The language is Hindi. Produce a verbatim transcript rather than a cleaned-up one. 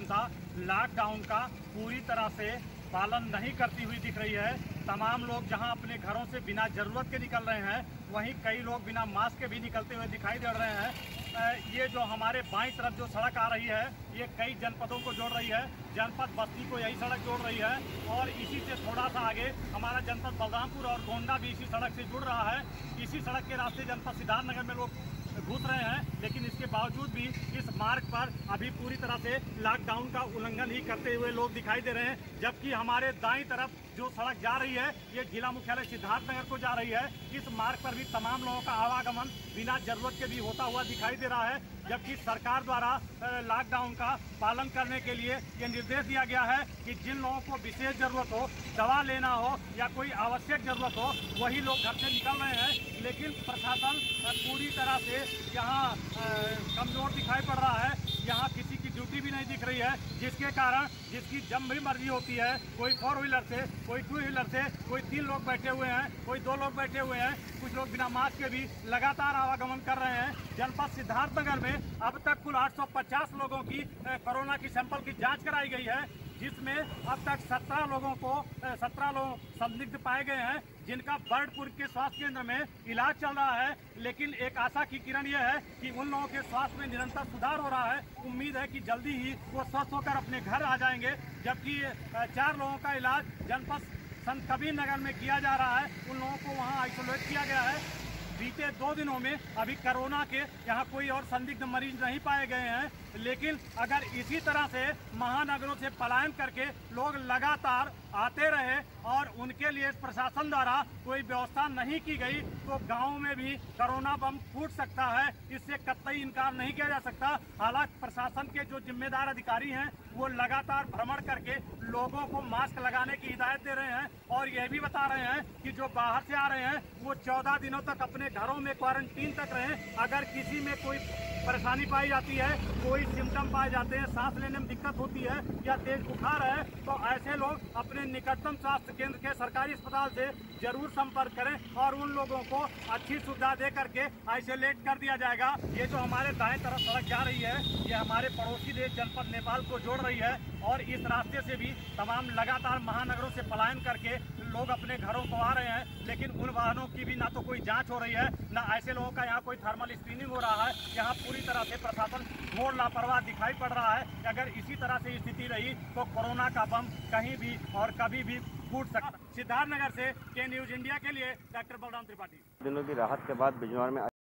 जनता लॉकडाउन का पूरी तरह से पालन नहीं करती हुई दिख रही है। तमाम लोग जहां अपने घरों से बिना जरूरत के निकल रहे हैं, वहीं कई लोग बिना मास्क के भी निकलते हुए दिखाई दे रहे हैं। ये जो हमारे बाईं तरफ जो सड़क आ रही है, ये कई जनपदों को जोड़ रही है। जनपद बस्ती को यही सड़क जोड़ रही है और इसी से थोड़ा सा आगे हमारा जनपद बलरामपुर और गोंडा भी इसी सड़क से जुड़ रहा है। इसी सड़क के रास्ते जनपद सिद्धार्थनगर में लोग घुस रहे हैं, लेकिन इसके बावजूद भी इस मार्ग पर अभी पूरी तरह से लॉकडाउन का उल्लंघन ही करते हुए लोग दिखाई दे रहे हैं। जबकि हमारे दाईं तरफ जो सड़क जा रही है, ये जिला मुख्यालय सिद्धार्थनगर को जा रही है। इस मार्ग पर भी तमाम लोगों का आवागमन बिना जरूरत के भी होता हुआ दिखाई दे रहा है। जबकि सरकार द्वारा लॉकडाउन का पालन करने के लिए ये निर्देश दिया गया है कि जिन लोगों को विशेष जरूरत हो, दवा लेना हो या कोई आवश्यक जरूरत हो, वही लोग घर से निकल रहे हैं। लेकिन प्रशासन पूरी तरह से यहाँ कमजोर दिखाई पड़ रहा है। यहाँ किसी की ड्यूटी भी नहीं दिख रही है, जिसके कारण जिसकी जब भी मर्जी होती है, कोई फोर व्हीलर से, कोई टू व्हीलर से, कोई तीन लोग बैठे हुए हैं, कोई दो लोग बैठे हुए हैं, कुछ लोग बिना मास्क के भी लगातार आवागमन कर रहे हैं। जनपद सिद्धार्थनगर में अब तक कुल आठ सौ पचास लोगों की कोरोना की सैंपल की जांच कराई गई है, जिसमें अब तक सत्रह लोगों को सत्रह लोग संदिग्ध पाए गए हैं, जिनका बर्डपुर के स्वास्थ्य केंद्र में इलाज चल रहा है। लेकिन एक आशा की किरण यह है कि उन लोगों के स्वास्थ्य में निरंतर सुधार हो रहा है। उम्मीद है कि जल्दी ही वो स्वस्थ होकर अपने घर आ जाएंगे। जबकि चार लोगों का इलाज जनपद संत कबीर नगर में किया जा रहा है, उन लोगों को वहाँ आइसोलेट किया गया है। बीते दो दिनों में अभी कोरोना के यहाँ कोई और संदिग्ध मरीज नहीं पाए गए हैं। लेकिन अगर इसी तरह से महानगरों से पलायन करके लोग लगातार आते रहे और उनके लिए प्रशासन द्वारा कोई व्यवस्था नहीं की गई, तो गाँव में भी कोरोना बम फूट सकता है। इससे कतई इनकार नहीं किया जा सकता। हालांकि प्रशासन के जो जिम्मेदार अधिकारी हैं, वो लगातार भ्रमण करके लोगों को मास्क लगाने की हिदायत दे रहे हैं और यह भी बता रहे हैं कि जो बाहर से आ रहे हैं, वो चौदह दिनों तक अपने घरों में क्वारंटीन तक रहें। अगर किसी में कोई परेशानी पाई जाती है, कोई सिम्टम पाए जाते हैं, सांस लेने में दिक्कत होती है या तेज बुखार है, तो ऐसे लोग अपने निकटतम स्वास्थ्य केंद्र के सरकारी अस्पताल से जरूर संपर्क करें और उन लोगों को अच्छी सुविधा दे करके आइसोलेट कर दिया जाएगा। ये जो हमारे दाएं तरफ सड़क जा रही है, ये हमारे पड़ोसी देश जनपद नेपाल को जोड़ रही है और इस रास्ते से भी तमाम लगातार महानगरों से पलायन करके लोग अपने घरों को आ रहे हैं। लेकिन उन वाहनों की भी ना तो कोई जांच हो रही है, ना ऐसे लोगों का यहाँ कोई थर्मल स्क्रीनिंग हो रहा है। यहाँ पूरी तरह से प्रशासन घोर लापरवाह दिखाई पड़ रहा है कि अगर इसी तरह से स्थिति रही तो कोरोना का बम कहीं भी और कभी भी फूट सकता। सिद्धार्थनगर से के न्यूज इंडिया के लिए डॉक्टर बलराम त्रिपाठी। दिनों की राहत के बाद बिजनौर में